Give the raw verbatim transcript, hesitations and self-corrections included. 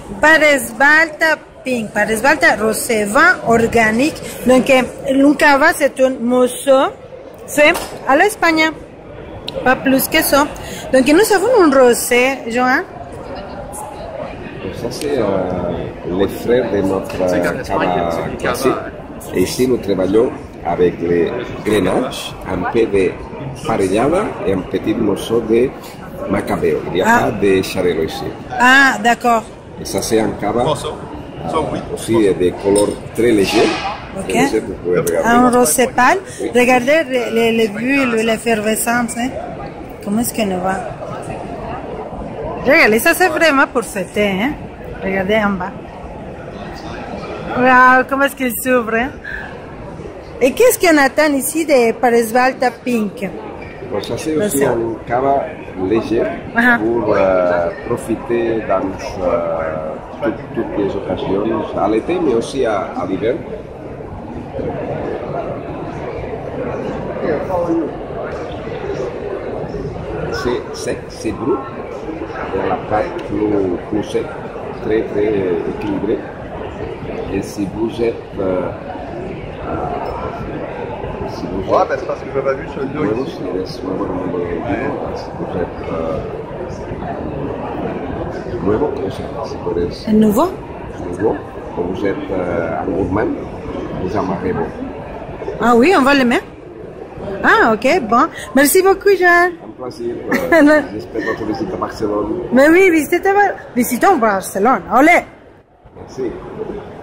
Paresbalta pink, Paresbalta rosé, vin organique. Donc, un cava, c'est un morceau fait à l'Espagne. Pas plus que ça. Donc, nous avons un rosé, Johan. Ça, c'est euh, les frères de notre cava classique. Et ici, nous travaillons avec les grenages, un peu de farellada et un petit morceau de macabeo. Il n'y a ah. pas de charelo ici. Ah, d'accord. Et ça, c'est un cava euh, aussi de couleur très léger. Okay. Un rosé pâle. Oui. Regardez les, les bulles, l'effervescence. Hein? Comment est-ce qu'on va? Regardez, ça c'est vraiment pour fêter. Hein? Regardez en bas. Wow, comment est-ce qu'il s'ouvre? Hein? Et qu'est-ce qu'on attend ici de Paresbalta Pink? Bon, ça c'est aussi un cava léger uh-huh. pour euh, profiter dans euh, tout, toutes les occasions, à l'été mais aussi à, à l'hiver. C'est sec, c'est brut, et la pâte plus, plus sec, très très équilibrée. Et si vous êtes euh, si vous ouais, êtes, ben c'est parce que je l'avais vu sur le dos nuevo, ici. si eres nuevo en el mundo del vino, si vous êtes euh, nuevo, si vous êtes nouveau, nouveau, quand vous êtes euh, un gourmand, vous amarrez bon. Ah oui, on va le mettre. Ah, ok, bon. Merci beaucoup, Jean. Un plaisir. Euh, J'espère votre visite à Barcelone. Mais oui, visitez Barcelone. Olé. Merci.